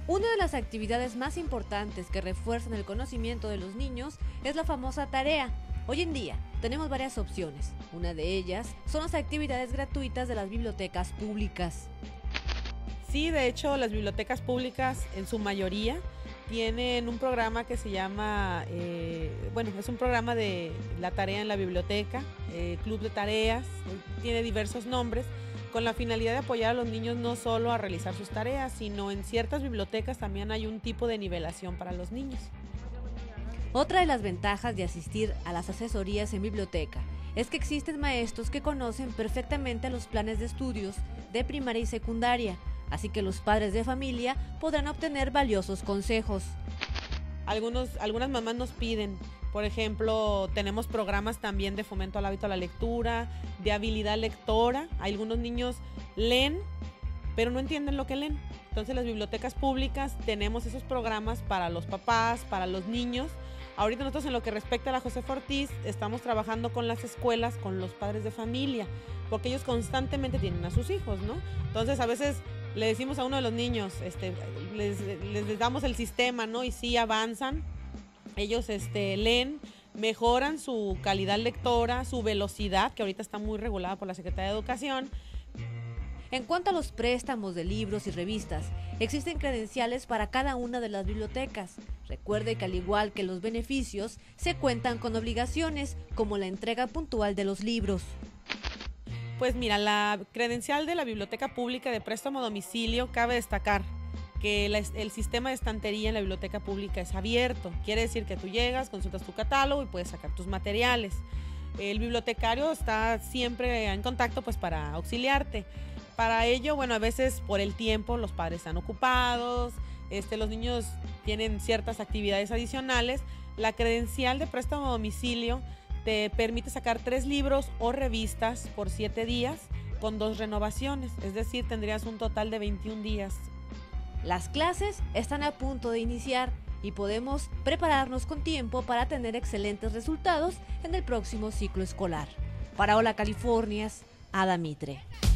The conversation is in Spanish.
Una de las actividades más importantes que refuerzan el conocimiento de los niños es la famosa tarea. Hoy en día tenemos varias opciones. Una de ellas son las actividades gratuitas de las bibliotecas públicas. Sí, de hecho, las bibliotecas públicas en su mayoría tienen un programa que se llama, es un programa de la tarea en la biblioteca, club de tareas, tiene diversos nombres, con la finalidad de apoyar a los niños no solo a realizar sus tareas, sino en ciertas bibliotecas también hay un tipo de nivelación para los niños. Otra de las ventajas de asistir a las asesorías en biblioteca es que existen maestros que conocen perfectamente los planes de estudios de primaria y secundaria, así que los padres de familia podrán obtener valiosos consejos. Algunas mamás nos piden, por ejemplo, tenemos programas también de fomento al hábito a la lectura, de habilidad lectora. Algunos niños leen, pero no entienden lo que leen. Entonces las bibliotecas públicas tenemos esos programas para los papás, para los niños. Ahorita nosotros en lo que respecta a la Josefa Ortiz estamos trabajando con las escuelas, con los padres de familia, porque ellos constantemente tienen a sus hijos, ¿no? Entonces a veces le decimos a uno de los niños, les damos el sistema, ¿no? Y sí avanzan, ellos leen, mejoran su calidad lectora, su velocidad, que ahorita está muy regulada por la Secretaría de Educación. En cuanto a los préstamos de libros y revistas, existen credenciales para cada una de las bibliotecas. Recuerde que al igual que los beneficios, se cuentan con obligaciones, como la entrega puntual de los libros. Pues mira, la credencial de la Biblioteca Pública de préstamo a domicilio, cabe destacar que el sistema de estantería en la biblioteca pública es abierto. Quiere decir que tú llegas, consultas tu catálogo y puedes sacar tus materiales. El bibliotecario está siempre en contacto pues para auxiliarte. Para ello, a veces por el tiempo los padres están ocupados, los niños tienen ciertas actividades adicionales. La credencial de préstamo a domicilio te permite sacar 3 libros o revistas por 7 días con 2 renovaciones, es decir, tendrías un total de 21 días. Las clases están a punto de iniciar y podemos prepararnos con tiempo para tener excelentes resultados en el próximo ciclo escolar. Para Hola Californias, Ada Mitre.